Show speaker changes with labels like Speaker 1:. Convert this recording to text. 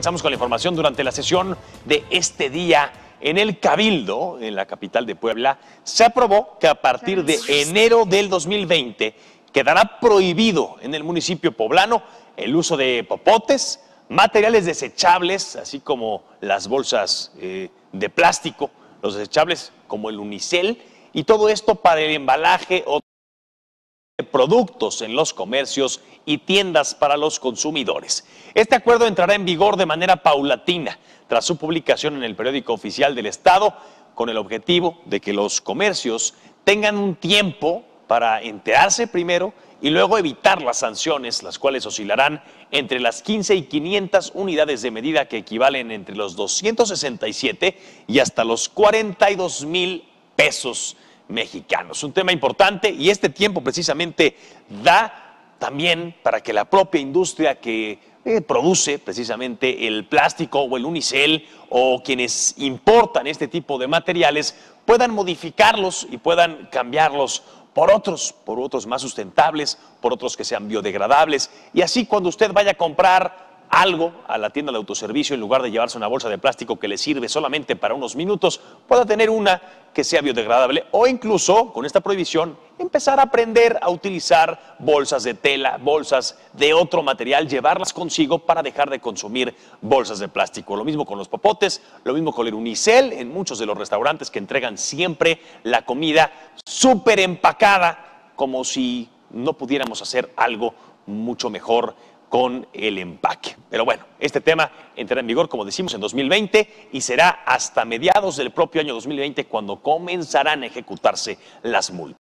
Speaker 1: Comenzamos con la información durante la sesión de este día en el Cabildo, en la capital de Puebla. Se aprobó que a partir de enero del 2020 quedará prohibido en el municipio poblano el uso de popotes, materiales desechables, así como las bolsas de plástico, los desechables como el unicel, y todo esto para el embalaje o productos en los comercios y tiendas para los consumidores. Este acuerdo entrará en vigor de manera paulatina tras su publicación en el periódico oficial del Estado, con el objetivo de que los comercios tengan un tiempo para enterarse primero y luego evitar las sanciones, las cuales oscilarán entre las 15 y 500 unidades de medida, que equivalen entre los 267 y hasta los 42,000 pesos mexicanos. Un tema importante, y este tiempo precisamente da también para que la propia industria que produce precisamente el plástico o el unicel, o quienes importan este tipo de materiales, puedan modificarlos y puedan cambiarlos por otros más sustentables, por otros que sean biodegradables, y así cuando usted vaya a comprar algo a la tienda de autoservicio, en lugar de llevarse una bolsa de plástico que le sirve solamente para unos minutos, pueda tener una que sea biodegradable, o incluso con esta prohibición empezar a aprender a utilizar bolsas de tela, bolsas de otro material, llevarlas consigo para dejar de consumir bolsas de plástico. Lo mismo con los popotes, lo mismo con el unicel en muchos de los restaurantes que entregan siempre la comida súper empacada, como si no pudiéramos hacer algo mucho mejor con el empaque. Pero bueno, este tema entrará en vigor, como decimos, en 2020 y será hasta mediados del propio año 2020 cuando comenzarán a ejecutarse las multas.